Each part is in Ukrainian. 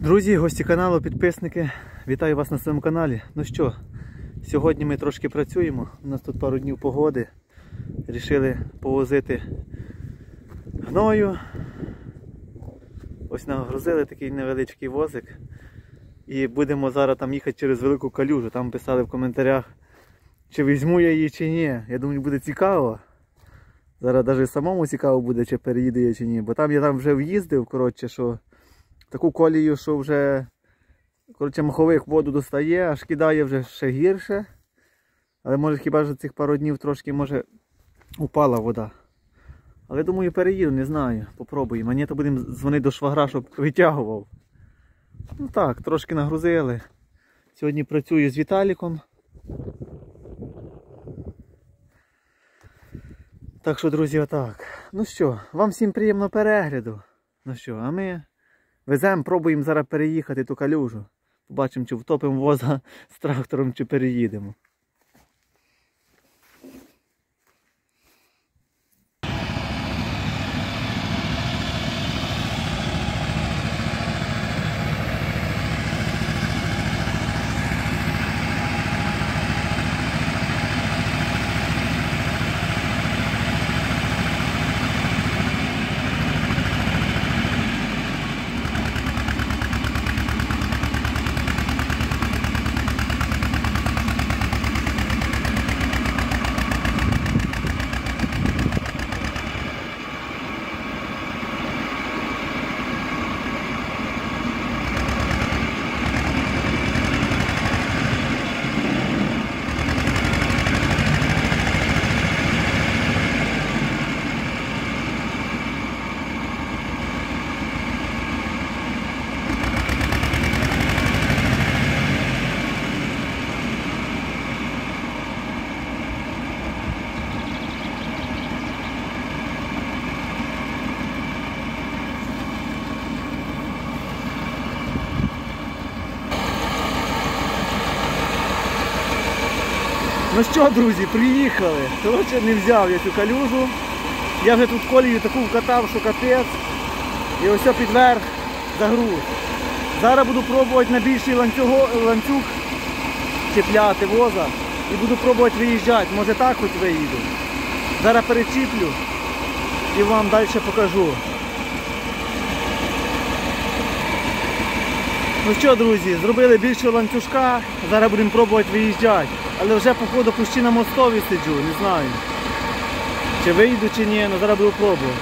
Друзі, гості каналу, підписники, вітаю вас на своєму каналі. Ну що, сьогодні ми трошки працюємо, у нас тут пару днів погоди. Рішили повозити гною. Ось нагрузили такий невеличкий возик. І будемо зараз там їхати через Велику Калюжу. Там писали в коментарях, чи візьму я її чи ні. Я думаю, буде цікаво. Зараз навіть самому цікаво буде, чи переїду я чи ні. Бо там я вже в'їздив, коротше, що таку колію, що вже, коротше, маховик воду достає, аж кидає вже ще гірше. Але може хіба ж цих пару днів трошки, може, упала вода. Але думаю, переїду, не знаю, попробуємо. А ні, то будемо дзвонити до швагра, щоб витягував. Ну так, трошки нагрузили. Сьогодні працюю з Віталіком. Так що, друзі, отак. Ну що, вам всім приємного перегляду. Ну що, а ми веземо, пробуємо зараз переїхати ту калюжу. Побачимо, чи втопимо воза з трактором, чи переїдемо. Ну що, друзі, приїхали. Коротше, не взяв я цю калюжу. Я вже тут колію таку вкатав, що капець. І ось під верх загруз. Зараз буду пробувати на більший ланцюг чіпляти воза. І буду пробувати виїжджати. Може так хоч виїду. Зараз перечіплю і вам далі покажу. Ну що, друзі, зробили більшого ланцюжка. Зараз будемо пробувати виїжджати. Але вже, походу, почти на мостові сиджу, не знаю, чи вийду, чи ні, але зараз буду пробувати.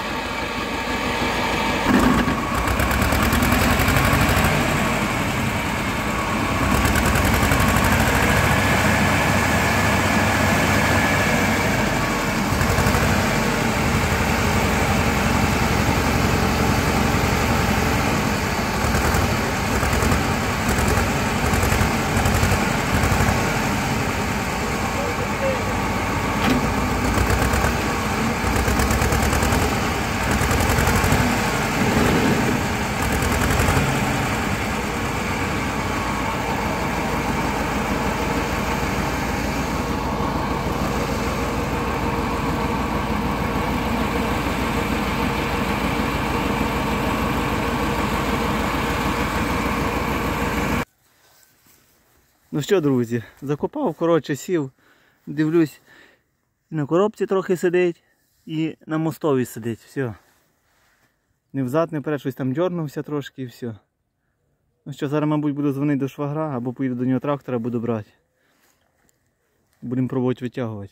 Ну що, друзі, закопав, коротше, сів, дивлюсь, на коробці трохи сидить і на мостові сидить, все. Не взад, не вперед, щось там дьорнувся трошки і все. Ну що, зараз, мабуть, буду дзвонити до швагра, або поїду до нього трактора, буду брати. Будемо пробувати витягувати.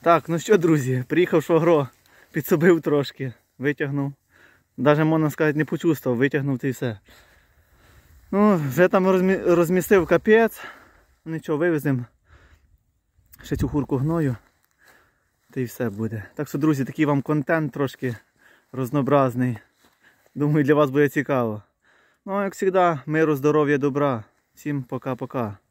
Так, ну що, друзі, приїхав швагро, підсобив трошки, витягнув. Навіть, можна сказати, не почувствував, витягнув та й все. Ну, вже там розмістив капець. Нічого, вивеземо. Ще цю хурку гною. Та й все буде. Так що, друзі, такий вам контент трошки разнообразний. Думаю, для вас буде цікаво. Ну, як завжди, миру, здоров'я, добра. Всім пока-пока.